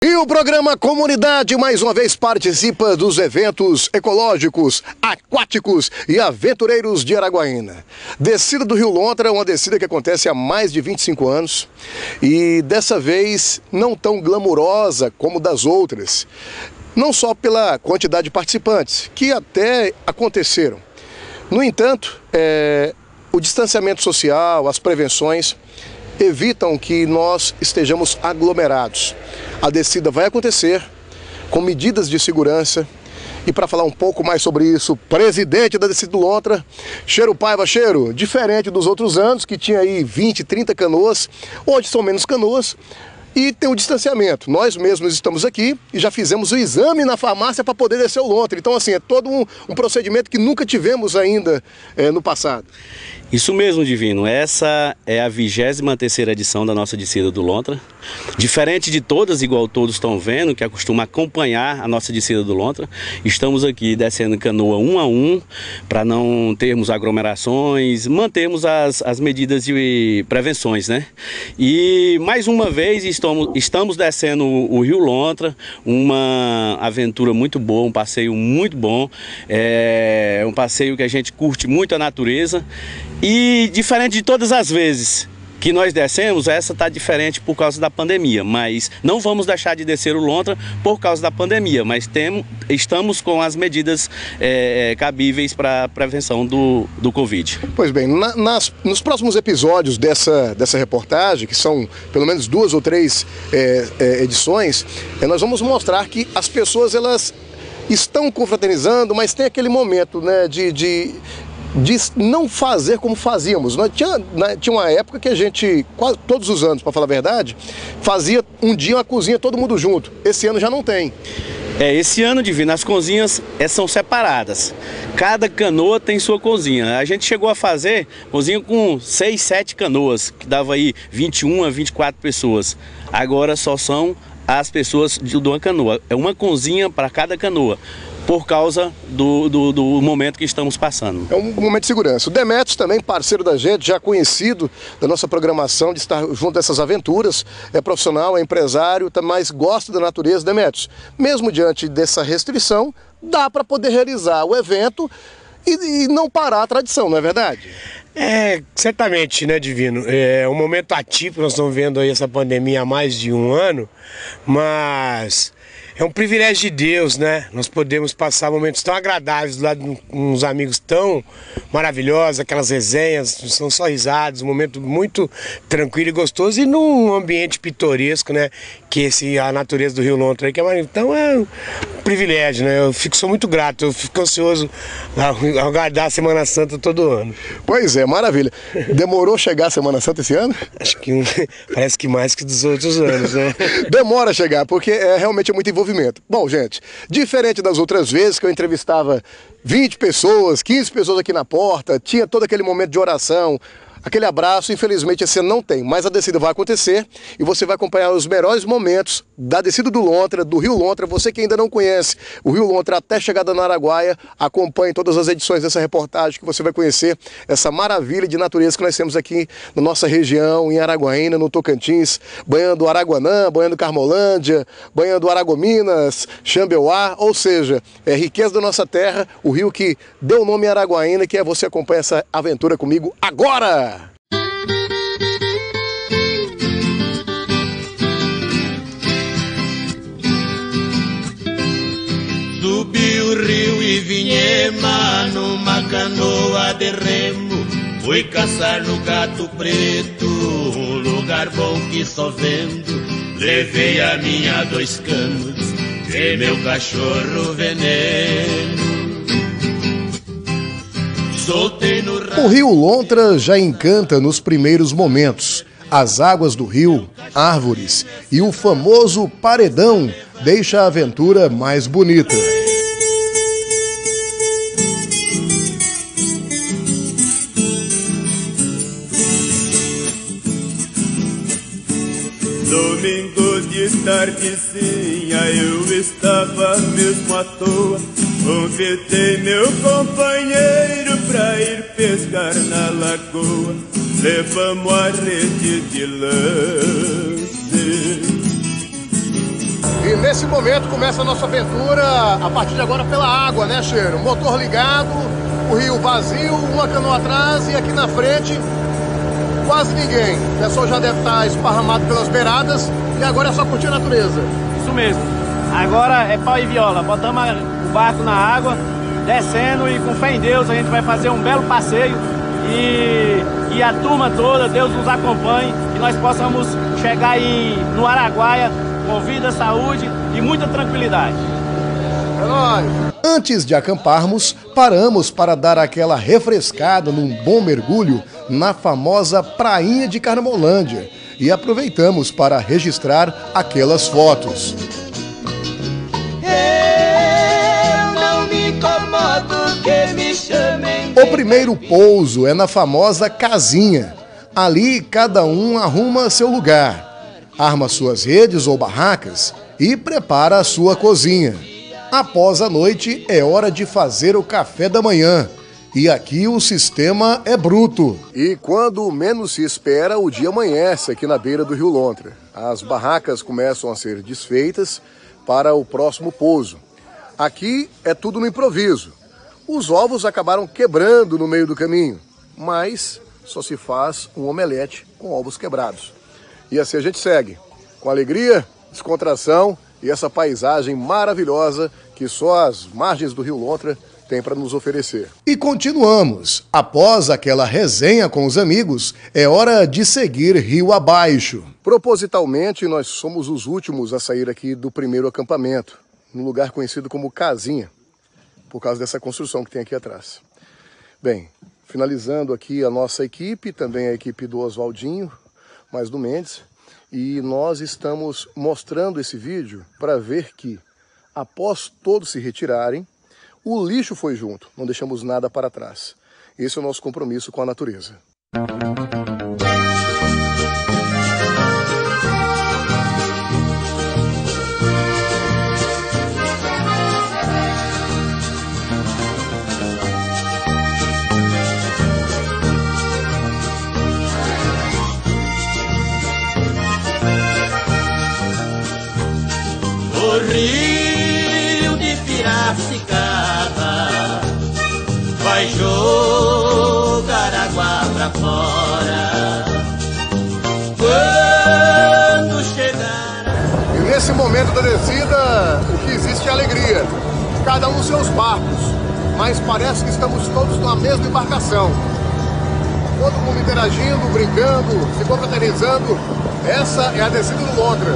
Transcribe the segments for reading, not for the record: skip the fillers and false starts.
E o programa Comunidade mais uma vez participa dos eventos ecológicos, aquáticos e aventureiros de Araguaína. Descida do Rio Lontra é uma descida que acontece há mais de 25 anos e dessa vez não tão glamurosa como das outras. Não só pela quantidade de participantes, que até aconteceram. No entanto, o distanciamento social, as prevenções evitam que nós estejamos aglomerados. A descida vai acontecer com medidas de segurança. E para falar um pouco mais sobre isso, o presidente da Descida do Lontra, Cheiro Paiva. Cheiro, diferente dos outros anos, que tinha aí 20, 30 canoas, hoje são menos canoas. E tem o distanciamento. Nós mesmos estamos aqui e já fizemos o exame na farmácia para poder descer o Lontra. Então, assim, é todo um procedimento que nunca tivemos ainda no passado. Isso mesmo, Divino. Essa é a 23ª edição da nossa descida do Lontra. Diferente de todas, igual todos estão vendo, que acostuma acompanhar a nossa descida do Lontra, estamos aqui descendo canoa um a um, para não termos aglomerações, mantermos as medidas de prevenções, né? E mais uma vez estamos descendo o Rio Lontra, uma aventura muito boa, um passeio muito bom, é um passeio que a gente curte muito a natureza. E diferente de todas as vezes que nós descemos, essa está diferente por causa da pandemia, mas não vamos deixar de descer o Lontra por causa da pandemia, mas estamos com as medidas cabíveis para a prevenção do Covid. Pois bem, nos próximos episódios dessa reportagem, que são pelo menos 2 ou 3 edições, nós vamos mostrar que as pessoas elas estão confraternizando, mas tem aquele momento, né, de não fazer como fazíamos. Tinha uma época que a gente, quase todos os anos, para falar a verdade, fazia um dia uma cozinha todo mundo junto. Esse ano já não tem. Esse ano, Divino, as cozinhas são separadas. Cada canoa tem sua cozinha. A gente chegou a fazer cozinha com 6, 7 canoas, que dava aí 21 a 24 pessoas. Agora só são as pessoas de uma canoa. É uma cozinha para cada canoa, por causa do momento que estamos passando. É um momento de segurança. O Demetrios também, parceiro da gente, já conhecido da nossa programação, de estar junto dessas aventuras, é profissional, é empresário, mas gosta da natureza. Demetrios, mesmo diante dessa restrição, dá para poder realizar o evento e não parar a tradição, não é verdade? Certamente, né, Divino? É um momento atípico, nós estamos vendo aí essa pandemia há mais de um ano, mas é um privilégio de Deus, né? Nós podemos passar momentos tão agradáveis do lado de uns amigos tão maravilhosos, aquelas resenhas, são só risadas, um momento muito tranquilo e gostoso e num ambiente pitoresco, né? Que a natureza do Rio Lontra aí, que é maravilhoso. Então é um privilégio, né? Sou muito grato, eu fico ansioso a aguardar a Semana Santa todo ano. Pois é, maravilha. Demorou chegar a Semana Santa esse ano? Acho que parece que mais que dos outros anos, né? Demora a chegar, porque realmente é muito envolvimento. Bom, gente, diferente das outras vezes que eu entrevistava 20 pessoas, 15 pessoas aqui na porta, tinha todo aquele momento de oração, aquele abraço, infelizmente esse ano não tem, mas a descida vai acontecer e você vai acompanhar os melhores momentos da descida do Lontra, do Rio Lontra. Você que ainda não conhece o Rio Lontra até chegada na Araguaia, acompanhe todas as edições dessa reportagem que você vai conhecer essa maravilha de natureza que nós temos aqui na nossa região, em Araguaína, no Tocantins, banhando Araguanã, banhando Carmolândia, banhando Aragominas, Xambeuá, ou seja, é riqueza da nossa terra, o rio que deu o nome a Araguaína, que você acompanha essa aventura comigo agora! Subi o rio e vinhema numa canoa de remo. Fui caçar no Gato Preto, um lugar bom que só vendo. Levei a minha 2 canos e meu cachorro veneno. Soltei no O Rio Lontra já encanta nos primeiros momentos. As águas do rio, árvores e o famoso paredão deixa a aventura mais bonita. Domingo de tardezinha eu estava mesmo à toa. Convidei meu companheiro pra ir pescar na lagoa. Levamos a rede de lance E nesse momento começa a nossa aventura, a partir de agora pela água, né, Cheiro? Motor ligado, o rio vazio, uma canoa atrás e aqui na frente quase ninguém. O pessoal já deve estar esparramado pelas beiradas e agora é só curtir a natureza. Isso mesmo. Agora é pau e viola. Botamos o barco na água, descendo e com fé em Deus a gente vai fazer um belo passeio e a turma toda, Deus nos acompanhe e nós possamos chegar no Araguaia com vida, saúde e muita tranquilidade. É nóis! Antes de acamparmos, paramos para dar aquela refrescada num bom mergulho na famosa prainha de Carmolândia e aproveitamos para registrar aquelas fotos. Eu não me incomodo que me chamem. O primeiro pouso é na famosa casinha. Ali cada um arruma seu lugar, arma suas redes ou barracas e prepara a sua cozinha. Após a noite, é hora de fazer o café da manhã. E aqui o sistema é bruto. E quando menos se espera, o dia amanhece aqui na beira do Rio Lontra. As barracas começam a ser desfeitas para o próximo pouso. Aqui é tudo no improviso. Os ovos acabaram quebrando no meio do caminho, mas só se faz um omelete com ovos quebrados. E assim a gente segue, com alegria, descontração e essa paisagem maravilhosa que só as margens do Rio Lontra tem para nos oferecer. E continuamos. Após aquela resenha com os amigos, é hora de seguir rio abaixo. Propositalmente, nós somos os últimos a sair aqui do primeiro acampamento, num lugar conhecido como Casinha, por causa dessa construção que tem aqui atrás. Bem, finalizando aqui a nossa equipe, também a equipe do Oswaldinho, mais do Mendes, e nós estamos mostrando esse vídeo para ver que, após todos se retirarem, o lixo foi junto, não deixamos nada para trás. Esse é o nosso compromisso com a natureza. O rio de Piracicaba vai jogar água pra fora quando chegar. E nesse momento da descida, o que existe é alegria. Cada um seus barcos, mas parece que estamos todos na mesma embarcação. Todo mundo interagindo, brincando, se confraternizando. Essa é a descida do Lontra.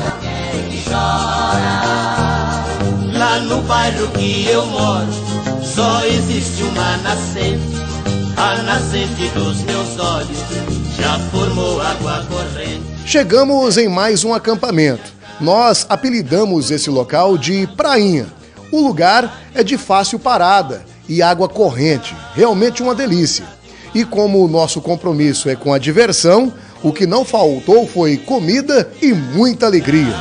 Lá no bairro que eu moro, só existe uma nascente. A nascente dos meus olhos já formou água corrente. Chegamos em mais um acampamento. Nós apelidamos esse local de Prainha. O lugar é de fácil parada e água corrente, realmente uma delícia. E como o nosso compromisso é com a diversão, o que não faltou foi comida e muita alegria.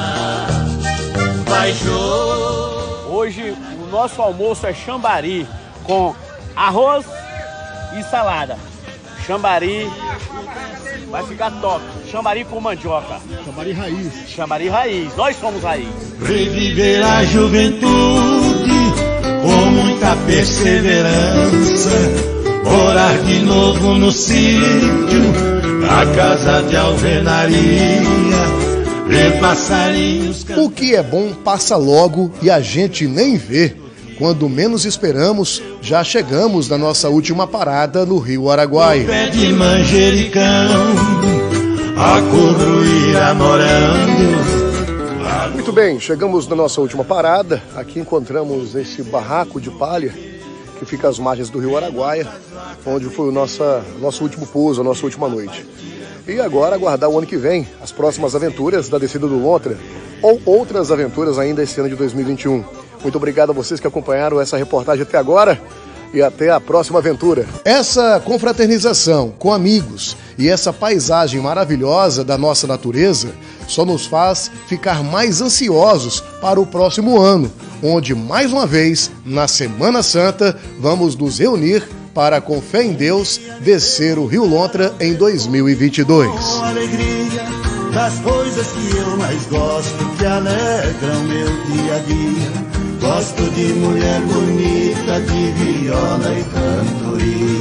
Hoje o nosso almoço é chambari com arroz e salada. Chambari vai ficar top. Chambari com mandioca. Chambari raiz. Chambari raiz. Nós somos raiz. Reviver a juventude com muita perseverança. Morar de novo no sítio, a casa de alvenaria, ver passarinhos. O que é bom passa logo e a gente nem vê. Quando menos esperamos, já chegamos na nossa última parada no Rio Araguaia. Pé de manjericão, a curruíra morando. Muito bem, chegamos na nossa última parada. Aqui encontramos esse barraco de palha que fica às margens do Rio Araguaia, onde foi o nosso último pouso, a nossa última noite. E agora aguardar o ano que vem as próximas aventuras da descida do Lontra ou outras aventuras ainda esse ano de 2021. Muito obrigado a vocês que acompanharam essa reportagem até agora e até a próxima aventura. Essa confraternização com amigos e essa paisagem maravilhosa da nossa natureza só nos faz ficar mais ansiosos para o próximo ano, onde mais uma vez, na Semana Santa, vamos nos reunir para, com fé em Deus, descer o Rio Lontra em 2022. Com alegria das coisas que eu mais gosto, que alegram meu dia a dia. Gosto de mulher bonita, de viola e cantoria.